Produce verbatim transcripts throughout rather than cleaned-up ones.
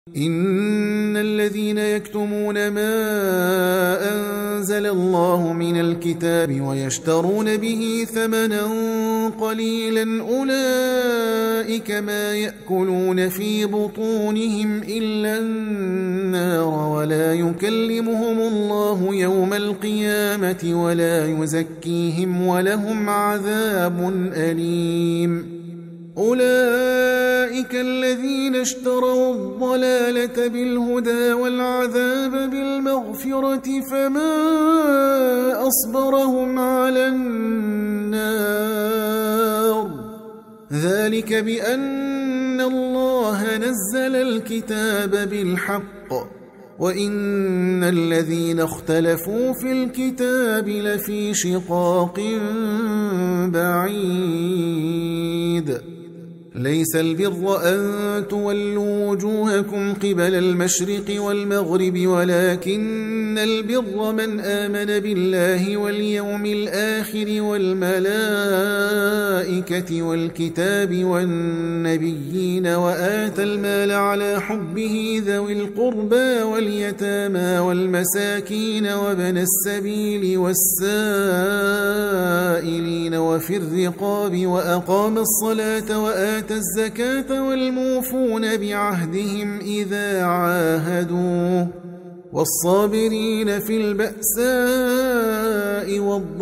إن الذين يكتمون ما أنزل الله من الكتاب ويشترون به ثمنا قليلا أولئك ما يأكلون في بطونهم إلا النار ولا يكلمهم الله يوم القيامة ولا يزكيهم ولهم عذاب أليم. أولئك الذين اشتروا الضلالة بالهدى والعذاب بالمغفرة فما أصبرهم على النار ذلك بأن الله نزل الكتاب بالحق وإن الذين اختلفوا في الكتاب لفي شقاق بعيد. ليس البر أن تولوا وجوهكم قبل المشرق والمغرب ولكن البر من آمن بالله واليوم الآخر والملائكة والكتاب والنبيين وآتى المال على حبه ذوي القربى واليتامى والمساكين وابن السبيل والسائلين وفي الرقاب وأقام الصلاة وآتى الزكاة والموفون بعهدهم إذا عاهدوا والصابرين في البأساء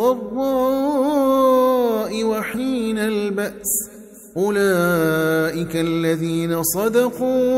والضراء وحين البأس أولئك الذين صدقوا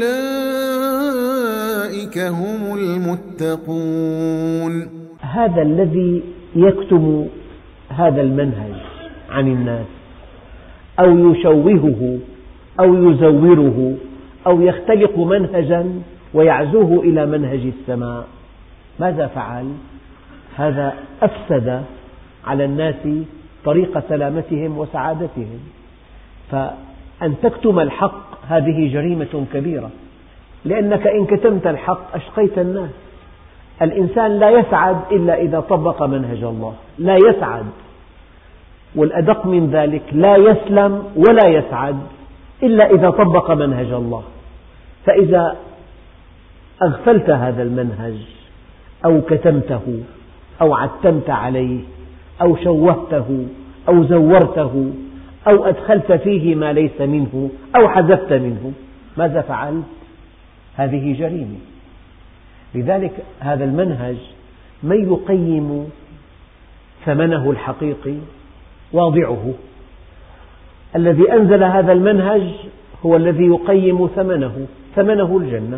وأولئك هم المتقون. هذا الذي يكتم هذا المنهج عن الناس أو يشوهه أو يزوره أو يختلق منهجا ويعزوه إلى منهج السماء، ماذا فعل؟ هذا أفسد على الناس طريق سلامتهم وسعادتهم. فأن تكتم الحق هذه جريمة كبيرة، لأنك إن كتمت الحق أشقيت الناس. الإنسان لا يسعد إلا إذا طبق منهج الله، لا يسعد، والأدق من ذلك لا يسلم ولا يسعد إلا إذا طبق منهج الله. فإذا أغفلت هذا المنهج أو كتمته أو عتمت عليه أو شوهته أو زورته أو أدخلت فيه ما ليس منه أو حذفت منه، ماذا فعلت؟ هذه جريمة. لذلك هذا المنهج من يقيم ثمنه الحقيقي واضعه. الذي أنزل هذا المنهج هو الذي يقيم ثمنه، ثمنه الجنة.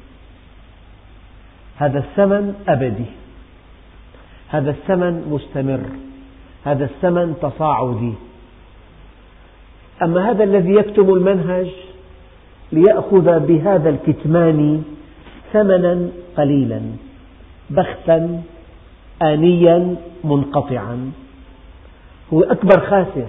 هذا الثمن أبدي، هذا الثمن مستمر، هذا الثمن تصاعدي. أما هذا الذي يكتم المنهج ليأخذ بهذا الكتمان ثمنا قليلا بخسا آنيا منقطعا، هو أكبر خاسر.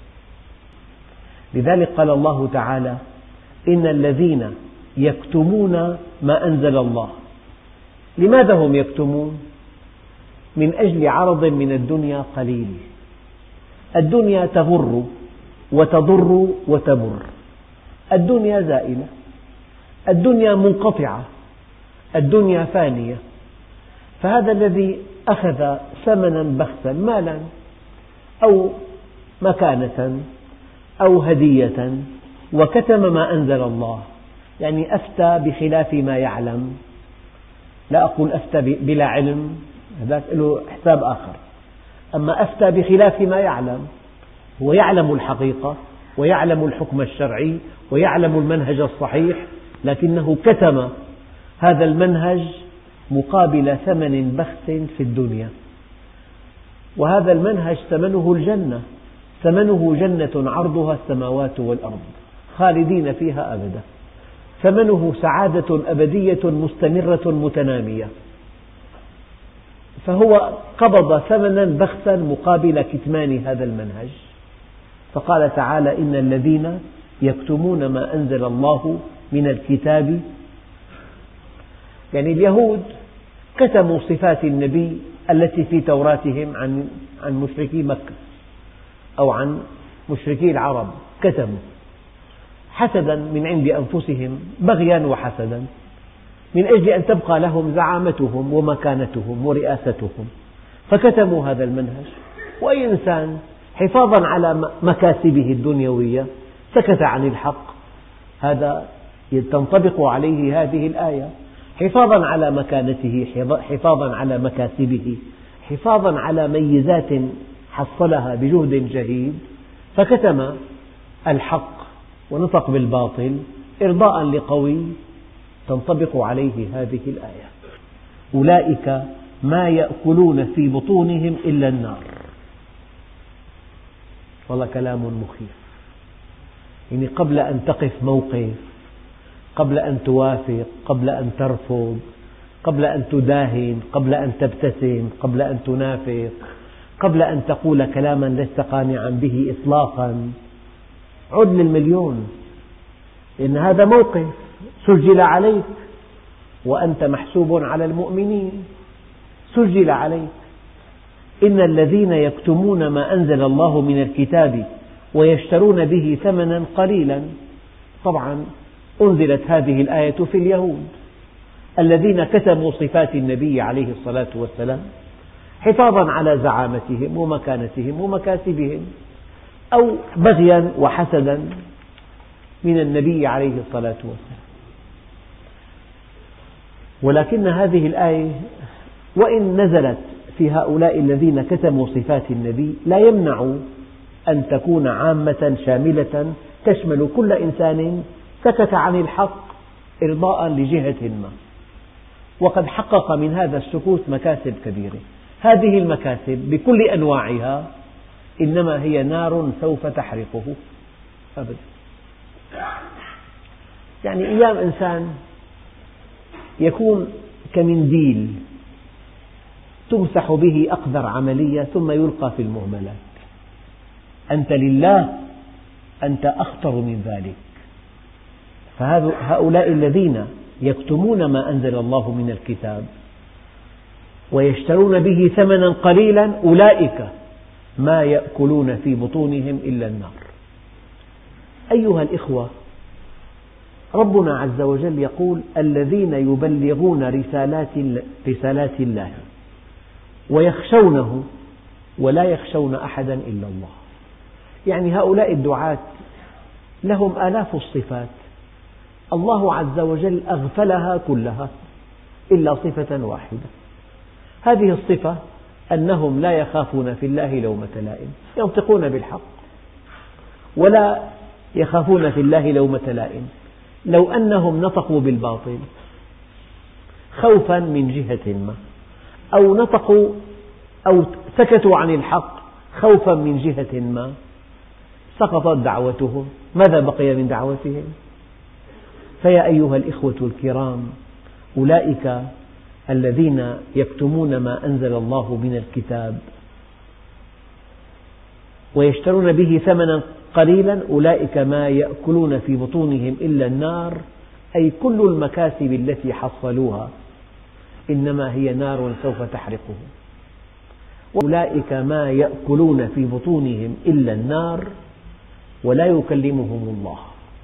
لذلك قال الله تعالى: إن الذين يكتمون ما أنزل الله. لماذا هم يكتمون؟ من أجل عرض من الدنيا قليل. الدنيا تغر وتضر وتمر، الدنيا زائلة، الدنيا منقطعة، الدنيا فانية. فهذا الذي أخذ ثمنا بخسا، مالا أو مكانة أو هدية، وكتم ما أنزل الله، يعني أفتى بخلاف ما يعلم. لا أقول أفتى بلا علم، هذا له حساب آخر. أما أفتى بخلاف ما يعلم، هو يعلم الحقيقة ويعلم الحكم الشرعي ويعلم المنهج الصحيح، لكنه كتم هذا المنهج مقابل ثمن بخس في الدنيا. وهذا المنهج ثمنه الجنة، ثمنه جنة عرضها السماوات والأرض خالدين فيها أبدا، ثمنه سعادة أبدية مستمرة متنامية. فهو قبض ثمنا بخسا مقابل كتمان هذا المنهج. فقال تعالى: إن الذين يكتمون ما أنزل الله من الكتاب، يعني اليهود كتموا صفات النبي التي في توراتهم عن عن مشركي مكة أو عن مشركي العرب، كتموا حسدا من عند أنفسهم، بغيا وحسدا، من أجل أن تبقى لهم زعامتهم ومكانتهم ورئاستهم، فكتموا هذا المنهج. وأي إنسان حفاظا على مكاسبه الدنيوية سكت عن الحق، هذا تنطبق عليه هذه الآية، حفاظا على مكانته، حفاظا على مكاسبه، حفاظا على ميزات حصلها بجهد جهيد، فكتم الحق ونطق بالباطل إرضاء لقوي، تنطبق عليه هذه الآية. أولئك ما يأكلون في بطونهم إلا النار. والله كلام مخيف. يعني قبل أن تقف موقف، قبل أن توافق، قبل أن ترفض، قبل أن تداهن، قبل أن تبتسم، قبل أن تنافق، قبل أن تقول كلاما لست قانعا به إطلاقا، عد للمليون، لأن هذا موقف سجل عليك وأنت محسوب على المؤمنين، سجل عليك. إن الذين يكتمون ما أنزل الله من الكتاب ويشترون به ثمنا قليلا. طبعا أنزلت هذه الآية في اليهود الذين كتموا صفات النبي عليه الصلاة والسلام حفاظا على زعامتهم ومكانتهم ومكاسبهم، أو بغيا وحسدا من النبي عليه الصلاة والسلام. ولكن هذه الآية وإن نزلت في هؤلاء الذين كتموا صفات النبي لا يمنع أن تكون عامة شاملة تشمل كل إنسان سكت عن الحق إرضاء لجهة ما، وقد حقق من هذا السكوت مكاسب كبيرة. هذه المكاسب بكل أنواعها إنما هي نار سوف تحرقه أبدا. يعني أيام إنسان يكون كمنديل تمسح به أقدر عملية ثم يلقى في المهملات، أنت لله أنت أخطر من ذلك. فهؤلاء الذين يكتمون ما أنزل الله من الكتاب ويشترون به ثمنا قليلا أولئك ما يأكلون في بطونهم إلا النار. أيها الإخوة، ربنا عز وجل يقول الذين يبلغون رسالات رسالات الله ويخشونه ولا يخشون أحدا إلا الله. يعني هؤلاء الدعاة لهم آلاف الصفات، الله عز وجل أغفلها كلها إلا صفة واحدة. هذه الصفة أنهم لا يخافون في الله لومة لائم، ينطقون بالحق ولا يخافون في الله لومة لائم. لو أنهم نطقوا بالباطل خوفا من جهة ما، أو نطقوا أو سكتوا عن الحق خوفا من جهة ما، سقطت دعوتهم، ماذا بقي من دعوتهم؟ فيا أيها الإخوة الكرام، أولئك الذين يكتمون ما أنزل الله من الكتاب ويشترون به ثمنا قليلا أولئك ما يأكلون في بطونهم إلا النار، أي كل المكاسب التي حصلوها إنما هي نار سوف تحرقهم. أولئك ما يأكلون في بطونهم إلا النار ولا يكلمهم الله.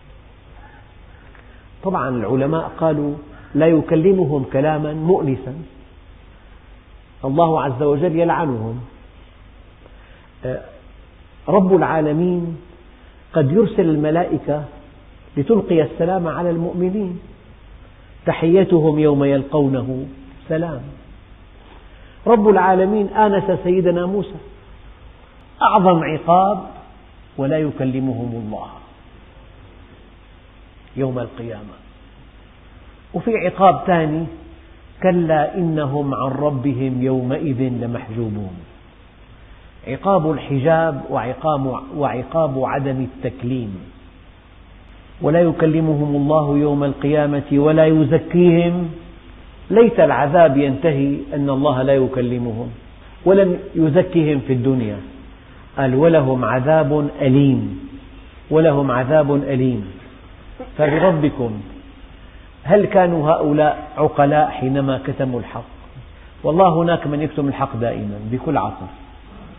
طبعا العلماء قالوا لا يكلمهم كلاما مؤنسا، الله عز وجل يلعنهم. رب العالمين قد يرسل الملائكة لتلقي السلام على المؤمنين، تحيتهم يوم يلقونه سلام. رب العالمين آنس سيدنا موسى، أعظم عقاب ولا يكلمهم الله يوم القيامة. وفي عقاب ثاني كلا إنهم عن ربهم يومئذ لمحجوبون، عقاب الحجاب وعقاب, وعقاب عدم التكليم. ولا يكلمهم الله يوم القيامة ولا يزكيهم. ليت العذاب ينتهي أن الله لا يكلمهم ولم يزكيهم في الدنيا، قال ولهم عذاب أليم، ولهم عذاب أليم. فبربكم هل كانوا هؤلاء عقلاء حينما كتموا الحق؟ والله هناك من يكتم الحق دائما بكل عصر،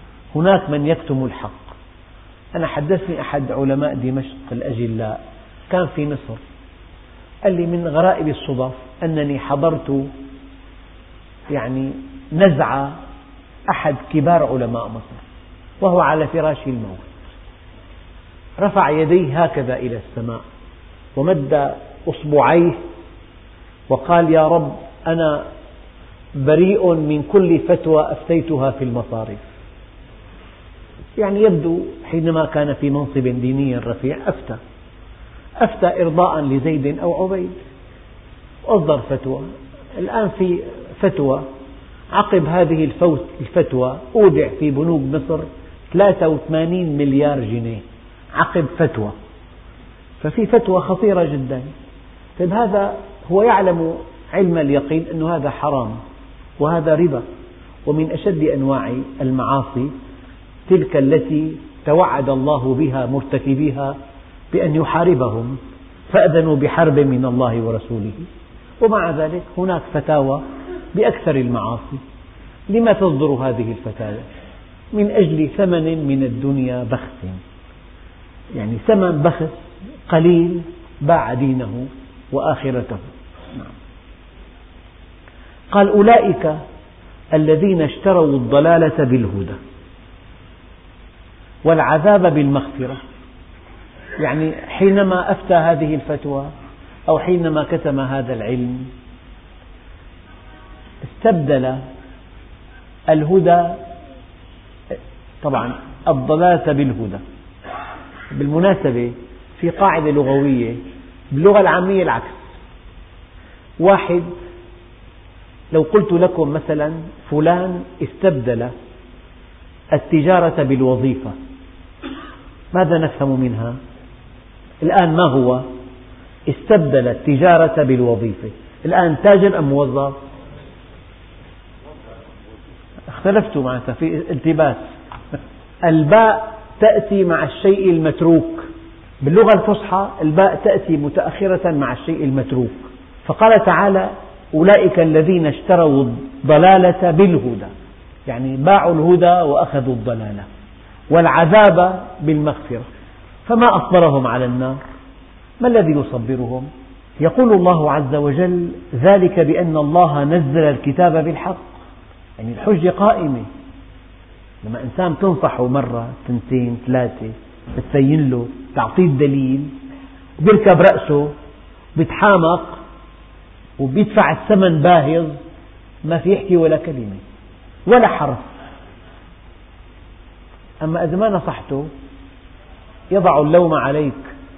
هناك من يكتم الحق. أنا حدثني أحد علماء دمشق الأجلاء كان في مصر، قال لي من غرائب الصدف أنني حضرت يعني نزعة أحد كبار علماء مصر وهو على فراش الموت، رفع يديه هكذا إلى السماء ومد أصبعيه وقال: يا رب، أنا بريء من كل فتوى أفتيتها في المصارف. يعني يبدو حينما كان في منصب ديني رفيع أفتى أفتى إرضاء لزيد أو عبيد، أصدر فتوى. الآن في فتوى عقب هذه الفتوى أودع في بنوك مصر ثلاثة وثمانين مليار جنيه عقب فتوى، ففي فتوى خطيرة جدا. طيب هذا هو يعلم علم اليقين أن هذا حرام وهذا ربا، ومن أشد أنواع المعاصي تلك التي توعد الله بها مرتكبيها بأن يحاربهم، فأذنوا بحرب من الله ورسوله. ومع ذلك هناك فتاوى بأكثر المعاصي. لما تصدر هذه الفتاوى؟ من أجل ثمن من الدنيا بخس، يعني ثمن بخس قليل باع دينه وآخرته. قال: أولئك الذين اشتروا الضلالة بالهدى والعذاب بالمغفرة. يعني حينما أفتى هذه الفتوى أو حينما كتم هذا العلم استبدل الهدى، طبعا الضلالة بالهدى. بالمناسبة في قاعدة لغوية باللغة العامية العكس. واحد لو قلت لكم مثلا فلان استبدل التجارة بالوظيفة، ماذا نفهم منها؟ الآن ما هو؟ استبدل التجارة بالوظيفة. الآن تاجر أم موظف؟ اختلفتوا معناتها في التباس. الباء تأتي مع الشيء المتروك، باللغة الفصحى الباء تأتي متأخرة مع الشيء المتروك. فقال تعالى: أولئك الذين اشتروا الضلالة بالهدى، يعني باعوا الهدى وأخذوا الضلالة، والعذاب بالمغفرة. فما أصبرهم على النار؟ ما الذي يصبرهم؟ يقول الله عز وجل: ذلك بأن الله نزل الكتاب بالحق. يعني الحجة قائمة. لما إنسان تنصحه مرة سنتين ثلاثة بتبين له تعطيه الدليل بيركب رأسه بيتحامق وبيدفع الثمن باهظ، ما في يحكي ولا كلمة ولا حرف. أما إذا ما نصحته يضع اللوم عليك.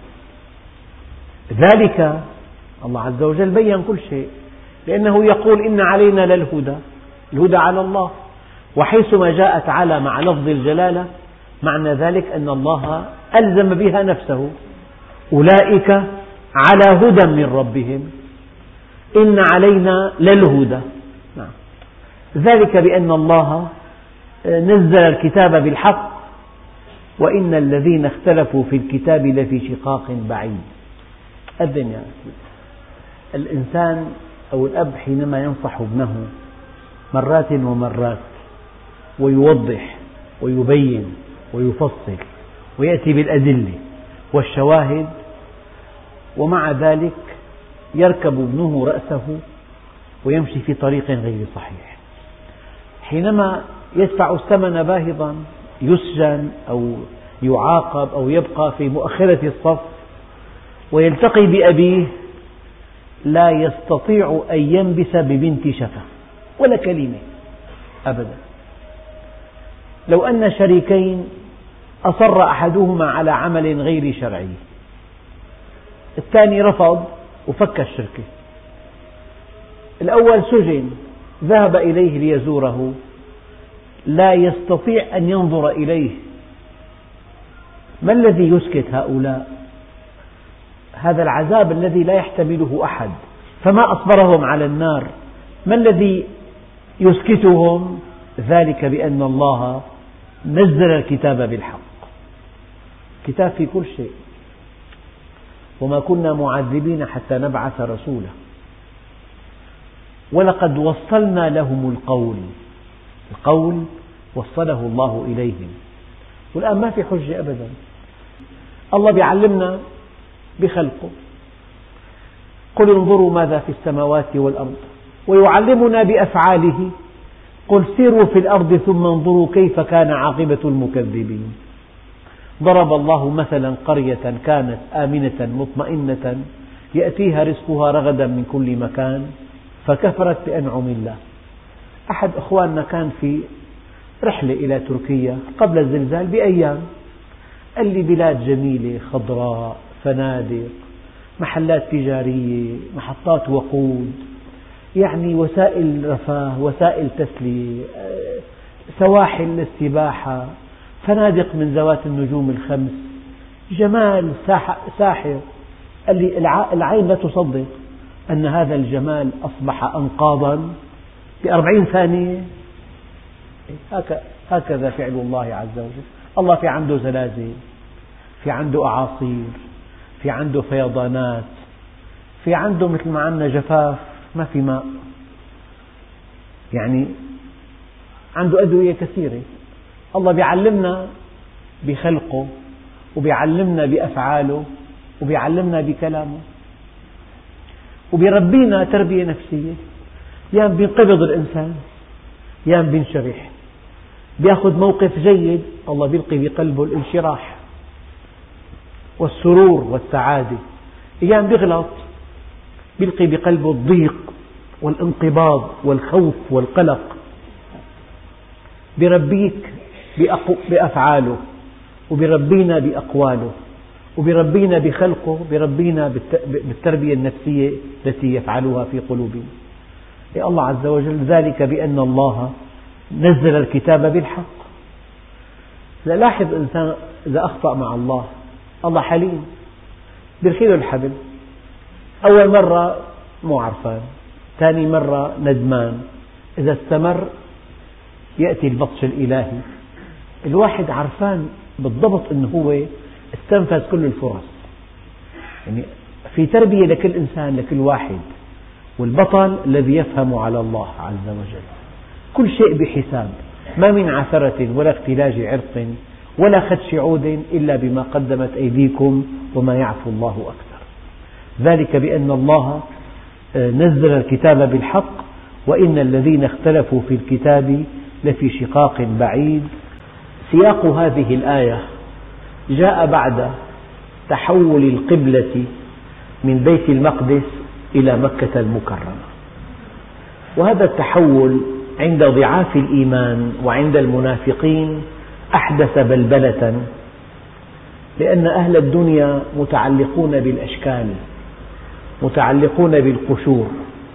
ذلك الله عز وجل بيّن كل شيء، لأنه يقول: إن علينا للهدى، الهدى على الله. وحيثما جاءت على مع لفظ الجلالة معنى ذلك أن الله ألزم بها نفسه. أولئك على هدى من ربهم، إن علينا للهدى. ذلك بأن الله نزل الكتاب بالحق وإن الذين اختلفوا في الكتاب لفي شقاق بعيد. أذن يا أخي، الإنسان أو الأب حينما ينصح ابنه مرات ومرات ويوضح ويبين ويفصل ويأتي بالأدلة والشواهد، ومع ذلك يركب ابنه رأسه ويمشي في طريق غير صحيح، حينما يدفع الثمن باهظا يسجن أو يعاقب أو يبقى في مؤخرة الصف ويلتقي بأبيه لا يستطيع أن ينبس ببنت شفة ولا كلمة أبدا. لو أن شريكين أصر أحدهما على عمل غير شرعي، الثاني رفض وفك الشركة، الأول سجن، ذهب إليه ليزوره، لا يستطيع أن ينظر إليه. ما الذي يسكت هؤلاء؟ هذا العذاب الذي لا يحتمله أحد. فما أصبرهم على النار. ما الذي يسكتهم؟ ذلك بأن الله نزل الكتاب بالحق. كتاب في كل شيء. وما كنا معذبين حتى نبعث رسولا ولقد وصلنا لهم القول. القول وصله الله إليهم، والآن ما في حجة أبدا. الله بيعلمنا بخلقه. قل انظروا ماذا في السماوات والأرض ويعلمنا بأفعاله قل سيروا في الأرض ثم انظروا كيف كان عاقبة المكذبين. ضرب الله مثلا قرية كانت آمنة مطمئنة يأتيها رزقها رغدا من كل مكان فكفرت بأنعم الله. أحد أخواننا كان في رحلة إلى تركيا قبل الزلزال بأيام، قال لي بلاد جميلة خضراء، فنادق، محلات تجارية، محطات وقود، يعني وسائل رفاه، وسائل تسلية، سواحل للسباحة، فنادق من ذوات النجوم الخمس، جمال ساحر. قال لي العين لا تصدق أن هذا الجمال أصبح أنقاضا بأربعين ثانية. هكذا فعل الله عز وجل. الله في عنده زلازل، في عنده أعاصير، في عنده فيضانات، في عنده مثل ما عندنا جفاف ما في ماء، يعني عنده أدوية كثيرة. الله بيعلمنا بخلقه وبيعلمنا بأفعاله وبيعلمنا بكلامه وبيربينا تربية نفسية. يام بينقبض الإنسان، يام بينشرح، بيأخذ موقف جيد الله بيلقي بقلبه الانشراح والسرور والسعادة، أيام بيغلط بيلقي بقلبه الضيق والانقباض والخوف والقلق. بيربيك بأفعاله وبيربينا بأقواله وبيربينا بخلقه، بيربينا بالتربية النفسية التي يفعلها في قلوبنا. يا الله عز وجل ذلك بأن الله نزل الكتاب بالحق. لاحظ الإنسان إذا أخطأ مع الله، الله حليم بيرخيله الحبل، أول مرة مو عرفان، ثاني مرة ندمان، إذا استمر يأتي البطش الإلهي. الواحد عرفان بالضبط أنه هو استنفذ كل الفرص، يعني في تربية لكل إنسان لكل واحد، والبطل الذي يفهم على الله عز وجل. كل شيء بحساب، ما من عثرة ولا اختلاج عرق ولا خدش عود إلا بما قدمت أيديكم وما يعفو الله أكثر. ذلك بأن الله نزل الكتاب بالحق وإن الذين اختلفوا في الكتاب لفي شقاق بعيد. سياق هذه الآية جاء بعد تحول القبلة من بيت المقدس إلى مكة المكرمة، وهذا التحول عند ضعاف الإيمان وعند المنافقين أحدث بلبلة، لأن أهل الدنيا متعلقون بالأشكال، متعلقون بالقشور،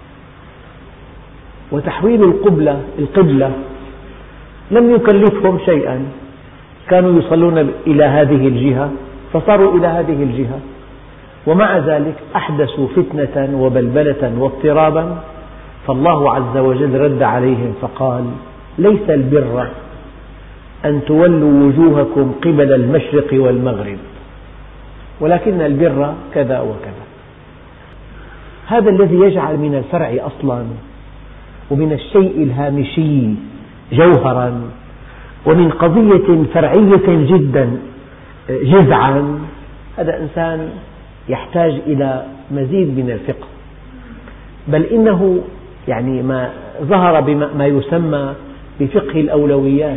وتحويل القبلة القبلة لم يكلفهم شيئا، كانوا يصلون إلى هذه الجهة فصاروا إلى هذه الجهة، ومع ذلك أحدثوا فتنة وبلبلة واضطرابا، فالله عز وجل رد عليهم فقال: ليس البر أن تولوا وجوهكم قبل المشرق والمغرب، ولكن البر كذا وكذا. هذا الذي يجعل من الفرع أصلا ومن الشيء الهامشي جوهرا، ومن قضية فرعية جدا جذعا، هذا إنسان يحتاج إلى مزيد من الفقه، بل إنه يعني ما ظهر بما يسمى بفقه الأولويات.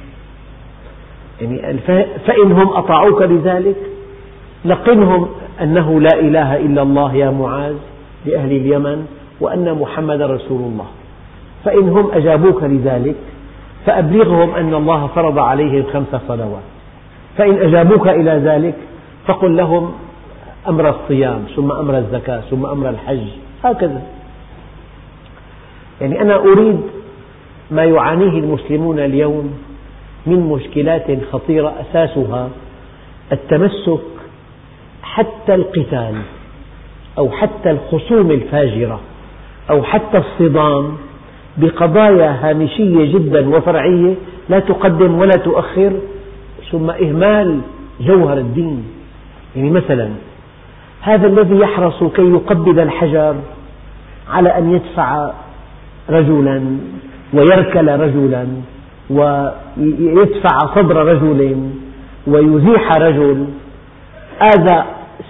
يعني فإنهم أطاعوك لذلك لقنهم أنه لا إله إلا الله يا معاذ لأهل اليمن وأن محمد رسول الله، فإنهم أجابوك لذلك فأبلغهم أن الله فرض عليهم خمس صلوات، فإن أجابوك إلى ذلك فقل لهم أمر الصيام ثم أمر الزكاة ثم أمر الحج، هكذا. يعني أنا أريد ما يعانيه المسلمون اليوم من مشكلات خطيرة أساسها التمسك حتى القتال أو حتى الخصوم الفاجرة أو حتى الصدام بقضايا هامشية جدا وفرعية لا تقدم ولا تؤخر، ثم إهمال جوهر الدين. يعني مثلا هذا الذي يحرص كي يقبض الحجر على أن يدفع رجلا ويركل رجلا ويدفع صدر رجل ويزيح رجل، آذى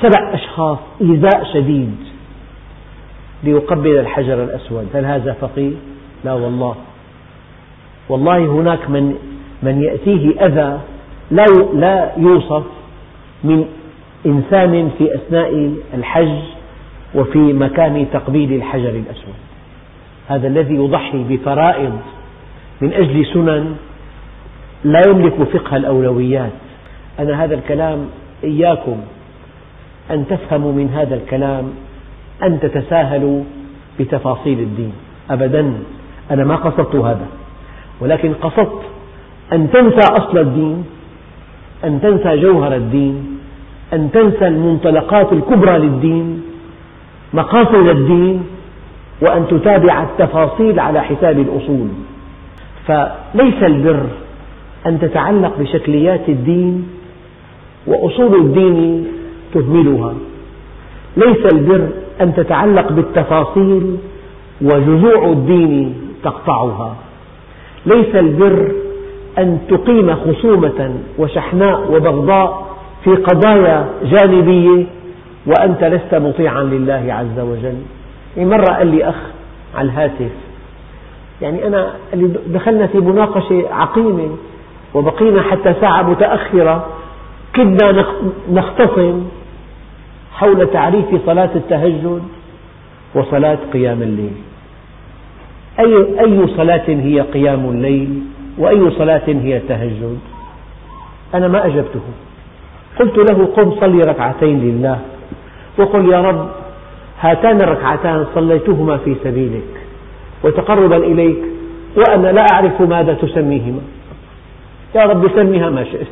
سبع أشخاص إيذاء شديد ليقبل الحجر الأسود، هل هذا فقيه؟ لا والله. والله هناك من من يأتيه أذى لا لا يوصف من إنسان في أثناء الحج وفي مكان تقبيل الحجر الأسود. هذا الذي يضحي بفرائض من أجل سنن لا يملك فقه الأولويات. أنا هذا الكلام إياكم أن تفهموا من هذا الكلام أن تتساهلوا بتفاصيل الدين أبدا، أنا ما قصدت هذا، ولكن قصدت أن تنسى أصل الدين، أن تنسى جوهر الدين، أن تنسى المنطلقات الكبرى للدين، مقاصد الدين، وأن تتابع التفاصيل على حساب الأصول. فليس البر أن تتعلق بشكليات الدين وأصول الدين تهملها، ليس البر أن تتعلق بالتفاصيل وجذوع الدين تقطعها، ليس البر أن تقيم خصومة وشحناء وبغضاء في قضايا جانبية وأنت لست مطيعا لله عز وجل. مرة قال لي أخ على الهاتف، يعني أنا اللي دخلنا في مناقشة عقيمة وبقينا حتى ساعة متأخرة، كدنا نختصم حول تعريف صلاة التهجد وصلاة قيام الليل. أي أي صلاة هي قيام الليل وأي صلاة هي التهجد؟ أنا ما أجبته، قلت له قم صلي ركعتين لله وقل يا رب هاتان الركعتان صليتهما في سبيلك وتقربا إليك وأنا لا أعرف ماذا تسميهما، يا رب سميها ما شئت،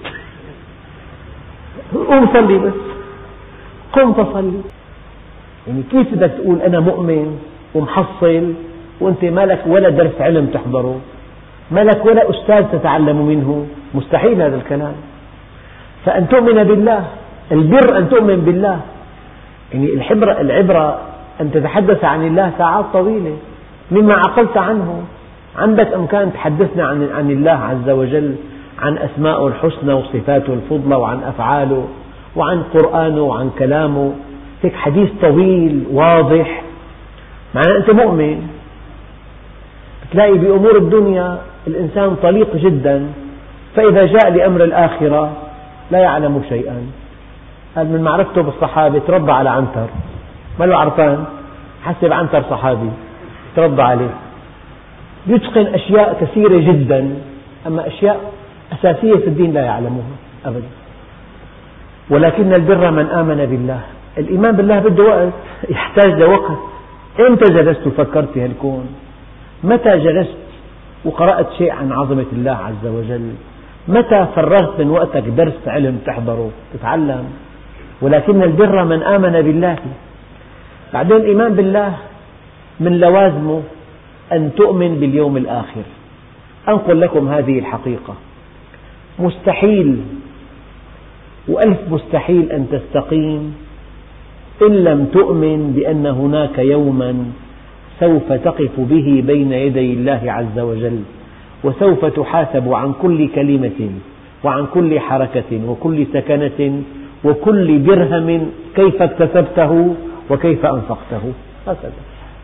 قم صلي بس، قم فصلي. يعني كيف بدك تقول أنا مؤمن ومحصل وأنت مالك ولا درس علم تحضره، مالك ولا أستاذ تتعلم منه؟ مستحيل هذا الكلام. فأن تؤمن بالله، البر أن تؤمن بالله، يعني العبرة, العبرة أن تتحدث عن الله ساعات طويلة مما عقلت عنه. عندك إمكان تحدثنا عن, عن الله عز وجل، عن أسماءه الحسنى وصفاته الفضلى وعن أفعاله وعن قرآنه وعن كلامه، هيك حديث طويل واضح، معناه أنت مؤمن. تلاقي بأمور الدنيا الإنسان طليق جدا، فإذا جاء لأمر الآخرة لا يعلم شيئا. قال من معرفته بالصحابة تربى على عنتر، ما له عرفان، حسب عنتر صحابي تربى عليه، يتقن أشياء كثيرة جدا، أما أشياء أساسية في الدين لا يعلمها أبدا. ولكن البر من آمن بالله. الإيمان بالله بده وقت، يحتاج لوقت. إمتى جلست وفكرت في هالكون؟ متى جلست وقرأت شيء عن عظمة الله عز وجل؟ متى فرغت من وقتك درس علم تحضره تتعلم؟ ولكن البر من آمن بالله. بعدين الإيمان بالله من لوازمه أن تؤمن باليوم الآخر. أنقل لكم هذه الحقيقة، مستحيل وألف مستحيل أن تستقيم إن لم تؤمن بأن هناك يوما سوف تقف به بين يدي الله عز وجل، وسوف تحاسب عن كل كلمة وعن كل حركة وكل سكنة وكل درهم كيف اكتسبته وكيف أنفقته. هكذا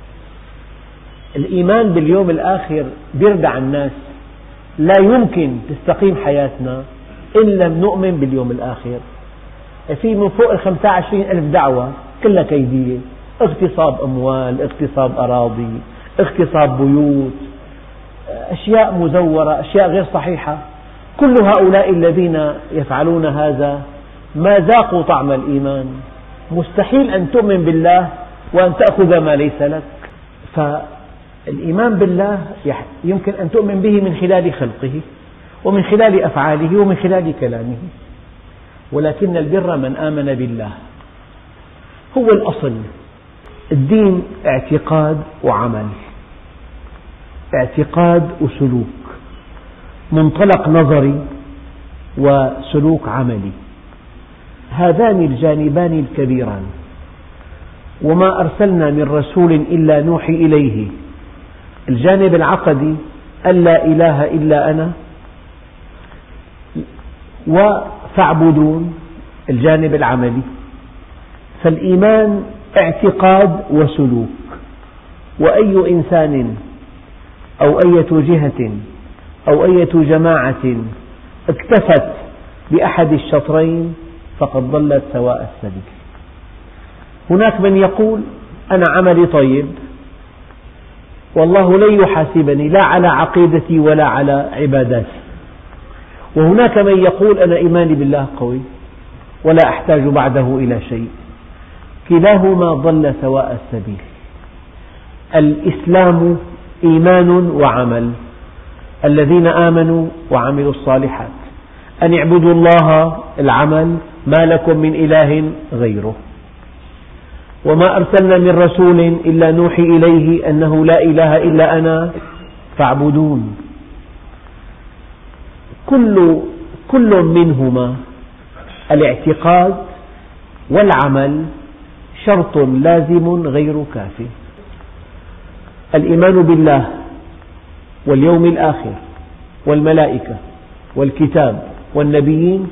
الإيمان باليوم الآخر بيردع الناس. لا يمكن تستقيم حياتنا إن لم نؤمن باليوم الآخر. في من فوق الخمسة وعشرين ألف دعوة كلها كيدية، اغتصاب أموال، اغتصاب أراضي، اغتصاب بيوت، أشياء مزورة، أشياء غير صحيحة. كل هؤلاء الذين يفعلون هذا ما ذاقوا طعم الإيمان. مستحيل أن تؤمن بالله وأن تأخذ ما ليس لك. فالإيمان بالله يمكن أن تؤمن به من خلال خلقه ومن خلال أفعاله ومن خلال كلامه، ولكن البر من آمن بالله. هو الأصل. الدين اعتقاد وعمل، اعتقاد وسلوك، منطلق نظري وسلوك عملي، هذان الجانبان الكبيران. وما أرسلنا من رسول إلا نوحي إليه. الجانب العقدي أن لا إله إلا أنا وفاعبدون، الجانب العملي فالإيمان اعتقاد وسلوك، وأي إنسان أو أية جهة أو أية جماعة اكتفت بأحد الشطرين فقد ضلت سواء السبيل. هناك من يقول أنا عملي طيب والله لن يحاسبني لا على عقيدتي ولا على عباداتي، وهناك من يقول أنا إيماني بالله قوي ولا أحتاج بعده إلى شيء. كلاهما ضل سواء السبيل. الإسلام إيمان وعمل، الذين آمنوا وعملوا الصالحات، أن اعبدوا الله العمل، ما لكم من إله غيره، وما أرسلنا من رسول إلا نوحي إليه أنه لا إله إلا أنا فاعبدون. كل, كل منهما الاعتقاد والعمل شرط لازم غير كاف. الإيمان بالله واليوم الآخر والملائكة والكتاب والنبيين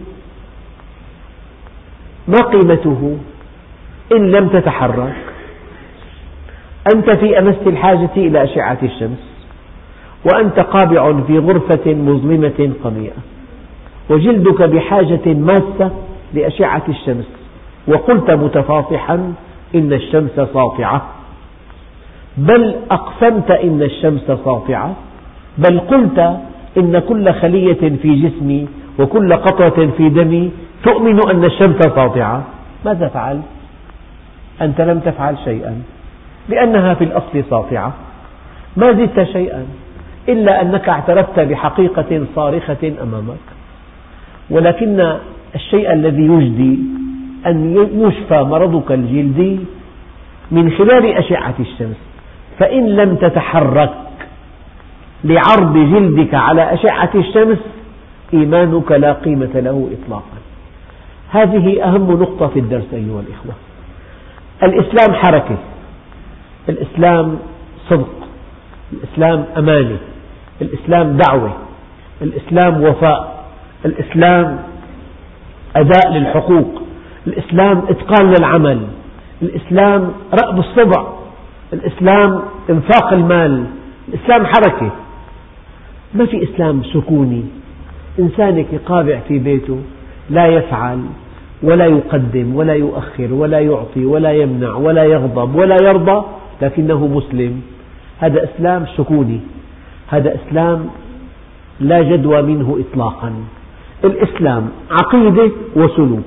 ما قيمته إن لم تتحرك؟ أنت في أمس الحاجة إلى أشعة الشمس، وأنت قابع في غرفة مظلمة قميئة، وجلدك بحاجة ماسة لأشعة الشمس، وقلت متفاصحا إن الشمس ساطعة، بل أقسمت إن الشمس ساطعة، بل قلت إن كل خلية في جسمي وكل قطرة في دمي تؤمن أن الشمس ساطعة. ماذا فعلت؟ أنت لم تفعل شيئا، لأنها في الأصل ساطعة، ما زدت شيئا إلا أنك اعترفت بحقيقة صارخة أمامك. ولكن الشيء الذي يجدي أن يشفى مرضك الجلدي من خلال أشعة الشمس، فإن لم تتحرك لعرض جلدك على أشعة الشمس إيمانك لا قيمة له إطلاقا. هذه أهم نقطة في الدرس أيها الإخوة. الإسلام حركة، الإسلام صدق، الإسلام أمانة، الإسلام دعوة، الإسلام وفاء، الإسلام أداء للحقوق، الإسلام إتقان للعمل، الإسلام رأب الصبع، الإسلام إنفاق المال، الإسلام حركة. ما في إسلام سكوني، إنسانك قابع في بيته لا يفعل ولا يقدم ولا يؤخر ولا يعطي ولا يمنع ولا يغضب ولا يرضى لكنه مسلم. هذا إسلام سكوني، هذا إسلام لا جدوى منه إطلاقا. الإسلام عقيدة وسلوك.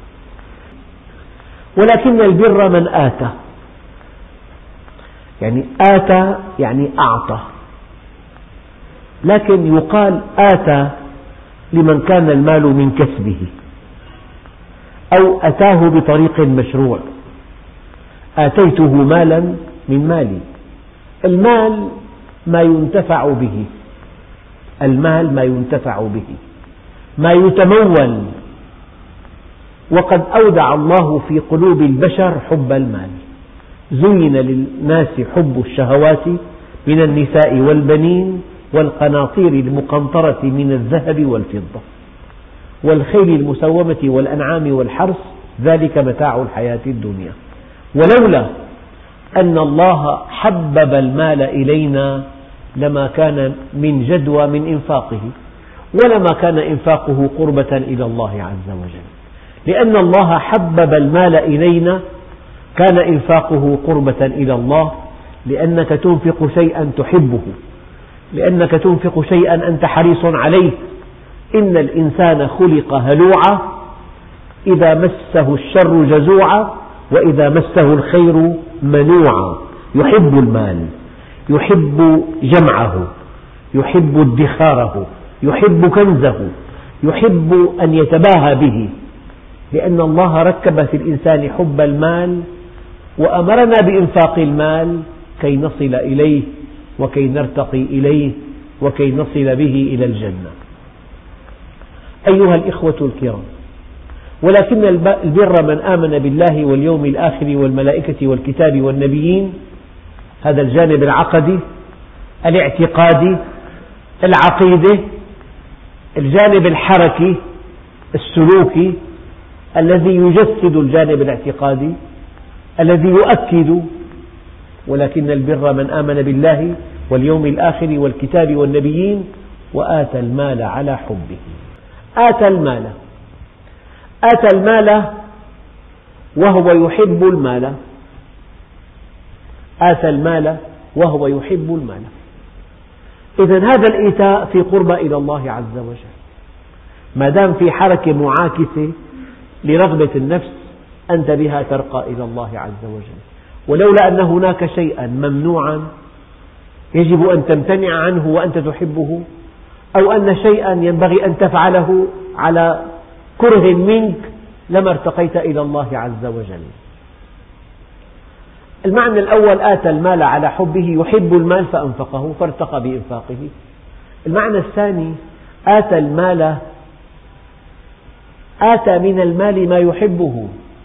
ولكن البر من آتى، يعني آتى يعني أعطى، لكن يقال آتى لمن كان المال من كسبه أو أتاه بطريق مشروع. آتيته مالا من مالي. المال ما ينتفع به، المال ما ينتفع به، ما يتمول. وقد أودع الله في قلوب البشر حب المال. زين للناس حب الشهوات من النساء والبنين والقناطير المقنطرة من الذهب والفضة والخيل المسومة والأنعام والحرث ذلك متاع الحياة الدنيا. ولولا أن الله حبب المال إلينا لما كان من جدوى من إنفاقه، ولما كان إنفاقه قربة إلى الله عز وجل. لأن الله حبب المال إلينا كان إنفاقه قربة إلى الله، لأنك تنفق شيئا تحبه، لأنك تنفق شيئا أنت حريص عليه. إن الإنسان خلق هلوعا إذا مسه الشر جزوعا وإذا مسه الخير منوعا. يحب المال، يحب جمعه، يحب ادخاره، يحب كنزه، يحب أن يتباهى به، لأن الله ركب في الإنسان حب المال وأمرنا بإنفاق المال كي نصل إليه وكي نرتقي إليه وكي نصل به إلى الجنة. أيها الإخوة الكرام، ولكن البر من آمن بالله واليوم الآخر والملائكة والكتاب والنبيين. هذا الجانب العقدي الاعتقادي العقيدة. الجانب الحركي السلوكي الذي يجسد الجانب الاعتقادي الذي يؤكد ولكن البر من آمن بالله واليوم الآخر والكتاب والنبيين وآتى المال على حبه. آتى المال آتى المال وهو يحب المال آتى المال وهو يحب المال. إذن هذا الإيتاء في قربى إلى الله عز وجل، ما دام في حركة معاكسة لرغبة النفس أنت بها ترقى إلى الله عز وجل. ولولا أن هناك شيئا ممنوعا يجب أن تمتنع عنه وأنت تحبه، أو أن شيئا ينبغي أن تفعله على كره منك لما ارتقيت إلى الله عز وجل. المعنى الأول آتى المال على حبه، يحب المال فأنفقه فارتقى بإنفاقه. المعنى الثاني آتى المال آتى من المال ما يحبه،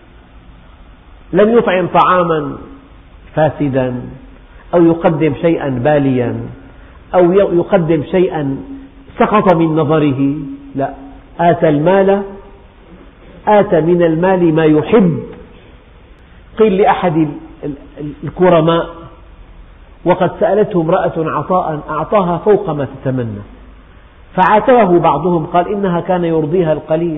لم يطعم طعاما فاسدا أو يقدم شيئا باليا أو يقدم شيئا سقط من نظره، لا، آتى المال آتى من المال ما يحب. قيل لأحد الكرماء وقد سألته امرأة عطاء أعطاها فوق ما تتمنى، فعاتبه بعضهم قال إنها كان يرضيها القليل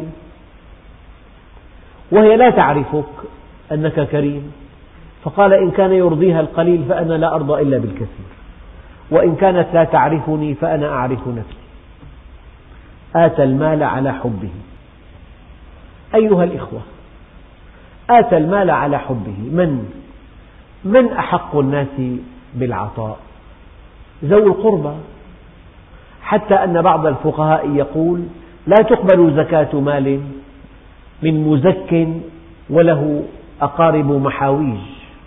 وهي لا تعرفك أنك كريم، فقال إن كان يرضيها القليل فأنا لا أرضى إلا بالكثير، وإن كانت لا تعرفني فأنا أعرف نفسي. آتى المال على حبه. أيها الإخوة، آتى المال على حبه من؟ من أحق الناس بالعطاء؟ ذوي القربى، حتى أن بعض الفقهاء يقول لا تقبل زكاة مال من مزك وله أقارب محاويج.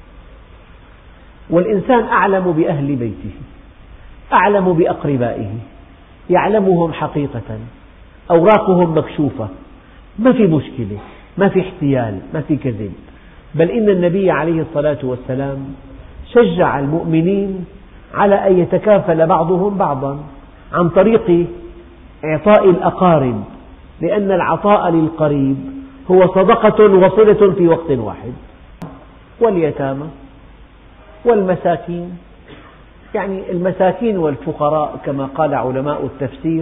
والإنسان أعلم بأهل بيته، أعلم بأقربائه، يعلمهم حقيقة، أوراقهم مكشوفة، ما في مشكلة، ما في احتيال، ما في كذب. بل إن النبي عليه الصلاة والسلام شجع المؤمنين على أن يتكافل بعضهم بعضا عن طريق إعطاء الأقارب، لأن العطاء للقريب هو صدقة وصلة في وقت واحد. واليتامى والمساكين، يعني المساكين والفقراء كما قال علماء التفسير،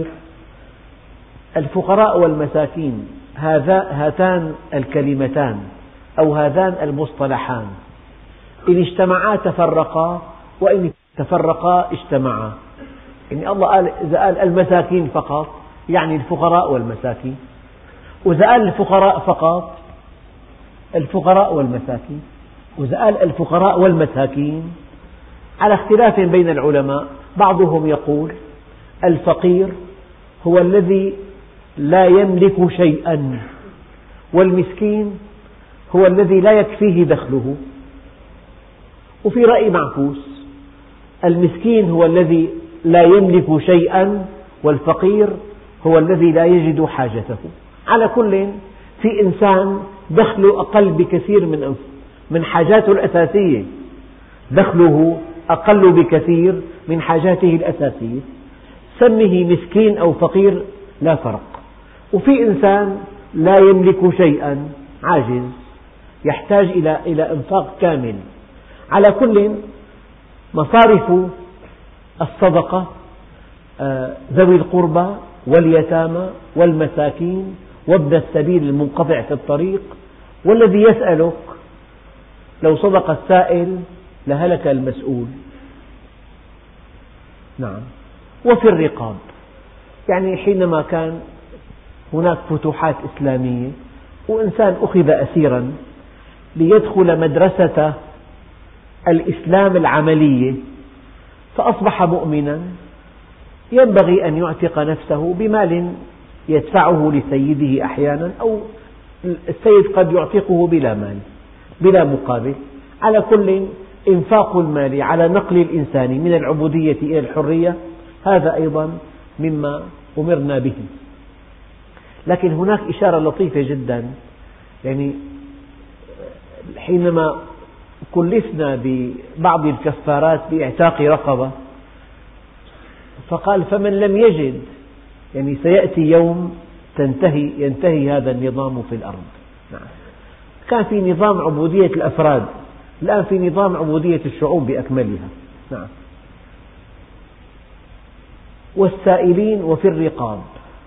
الفقراء والمساكين هاتان الكلمتان أو هذان المصطلحان إن اجتمعا تفرقا وإن تفرقا اجتمعا. يعني الله قال إذا قال المساكين فقط يعني الفقراء والمساكين، وإذا قال الفقراء فقط الفقراء والمساكين، وإذا قال الفقراء والمساكين على اختلاف بين العلماء. بعضهم يقول الفقير هو الذي لا يملك شيئا، والمسكين هو الذي لا يكفيه دخله. وفي رأي معكوس، المسكين هو الذي لا يملك شيئا، والفقير هو الذي لا يجد حاجته. على كل، في إنسان دخله أقل بكثير من من حاجاته الأساسية، دخله أقل بكثير من حاجاته الأساسية، سمه مسكين أو فقير لا فرق. وفي إنسان لا يملك شيئا، عاجز، يحتاج إلى إلى إنفاق كامل. على كل، مصارف الصدقة ذوي القربى واليتامى والمساكين وابن السبيل المنقطع في الطريق، والذي يسألك لو صدق السائل لهلك المسؤول. نعم. وفي الرقاب، يعني حينما كان هناك فتوحات إسلامية وإنسان أخذ أسيرا ليدخل مدرسة الإسلام العملية فأصبح مؤمنا، ينبغي أن يعتق نفسه بمال يدفعه لسيده أحيانا، أو السيد قد يعتقه بلا مال بلا مقابل. على كل، إنفاق المال على نقل الإنسان من العبودية إلى الحرية هذا أيضا مما أمرنا به. لكن هناك إشارة لطيفة جدا، يعني حينما كلفنا ببعض الكفارات بإعتاق رقبة فقال فمن لم يجد، يعني سيأتي يوم تنتهي ينتهي هذا النظام في الأرض. نعم. كان في نظام عبودية الأفراد، الآن في نظام عبودية الشعوب بأكملها. نعم. والسائلين وفي الرقاب.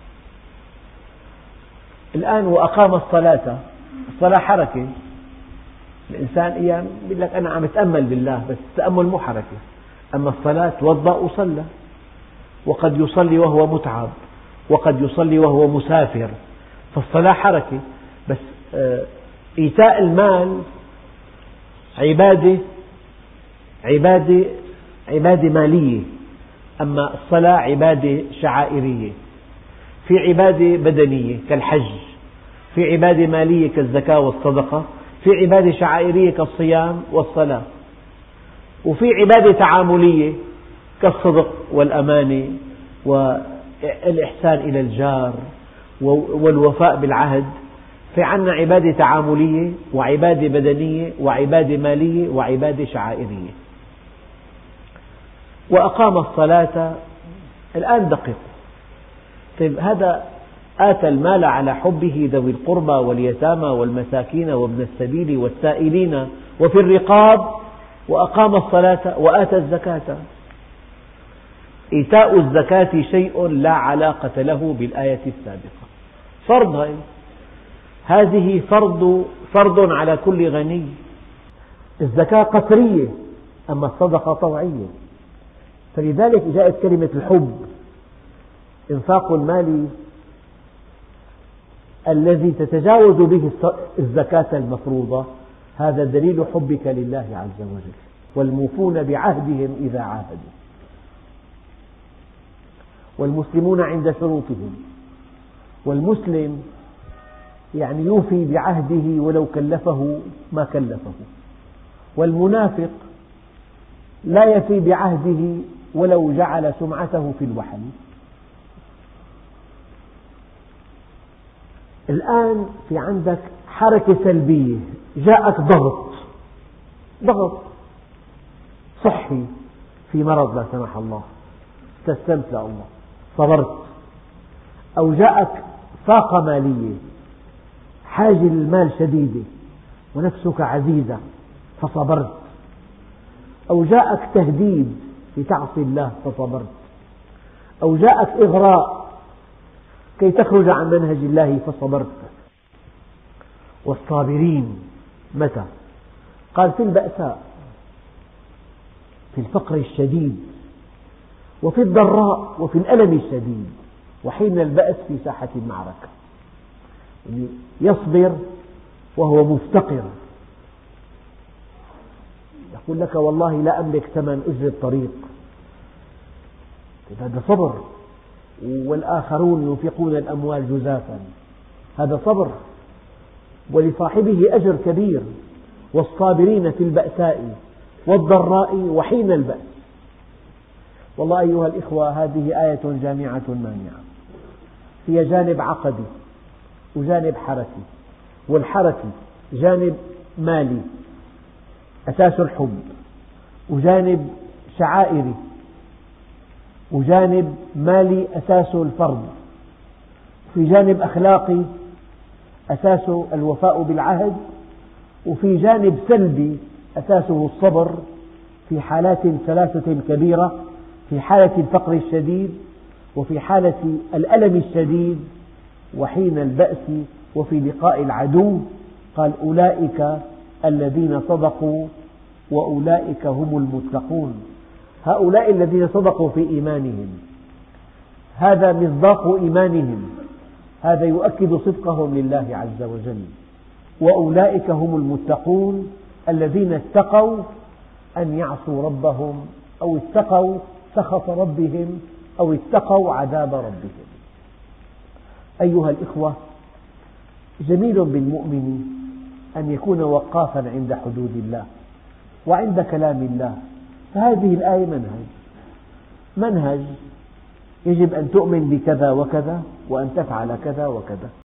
الآن وأقام الصلاة، الصلاة حركة، الإنسان أيام يقول لك أنا عم أتأمل بالله، بس التأمل مو حركة. أما الصلاة توضأ وصلى، وقد يصلي وهو متعب، وقد يصلي وهو مسافر، فالصلاة حركة. بس إيتاء المال عبادة عبادة عبادة مالية، أما الصلاة عبادة شعائرية. في عبادة بدنية كالحج، في عبادة مالية كالزكاة والصدقة، في عبادة شعائرية كالصيام والصلاة، وفي عبادة تعاملية كالصدق والأمانة والإحسان إلى الجار والوفاء بالعهد. في عنا عبادة تعاملية وعبادة بدنية وعبادة مالية وعبادة شعائرية. وأقام الصلاة. الآن دقق، طيب هذا آتى المال على حبه ذوي القربى واليتامى والمساكين وابن السبيل والسائلين وفي الرقاب، وأقام الصلاة وآتى الزكاة. إيتاء الزكاة شيء لا علاقة له بالآية السابقة، فرض. هاي هذه فرض فرض على كل غني. الزكاة قسرية، أما الصدقة طوعية. فلذلك جاءت كلمة الحب. إنفاق المال الذي تتجاوز به الزكاة المفروضة، هذا دليل حبك لله عز وجل. والموفون بعهدهم إذا عاهدوا، والمسلمون عند شروطهم. والمسلم يعني يوفي بعهده ولو كلفه ما كلفه. والمنافق لا يفي بعهده ولو جعل سمعته في الوحل. الآن في عندك حركة سلبية، جاءك ضغط ضغط صحي في مرض لا سمح الله، استسلمت لله صبرت. أو جاءك طاقة مالية، حاجة للمال شديدة ونفسك عزيزة فصبرت. أو جاءك تهديد لتعصي الله فصبرت. أو جاءك إغراء كي تخرج عن منهج الله فصبرت. والصابرين متى؟ قال في البأساء، في الفقر الشديد، وفي الضراء، وفي الألم الشديد، وحين البأس في ساحة المعركة. يعني يصبر وهو مفتقر، يقول لك والله لا أملك ثمن أجر الطريق، هذا صبر. والآخرون ينفقون الأموال جزافا، هذا صبر، ولصاحبه أجر كبير. والصابرين في البأساء والضراء وحين البأس. والله أيها الإخوة، هذه آية جامعة مانعة، هي جانب عقدي وجانب حركي. والحركي جانب مالي أساس الحب، وجانب شعائري، وجانب مالي أساسه الفرض، في جانب أخلاقي أساسه الوفاء بالعهد، وفي جانب سلبي أساسه الصبر في حالات ثلاثة كبيرة، في حالة الفقر الشديد، وفي حالة الألم الشديد، وحين البأس، وفي لقاء العدو. قال أولئك الذين صدقوا وأولئك هم المتقون. هؤلاء الذين صدقوا في إيمانهم، هذا مصداق إيمانهم، هذا يؤكد صدقهم لله عز وجل. وأولئك هم المتقون الذين اتقوا أن يعصوا ربهم، أو اتقوا سخط ربهم، أو اتقوا عذاب ربهم. أيها الإخوة، جميل بالمؤمن أن يكون وقافا عند حدود الله وعند كلام الله. فهذه الآية منهج منهج يجب أن تؤمن بكذا وكذا، وأن تفعل كذا وكذا.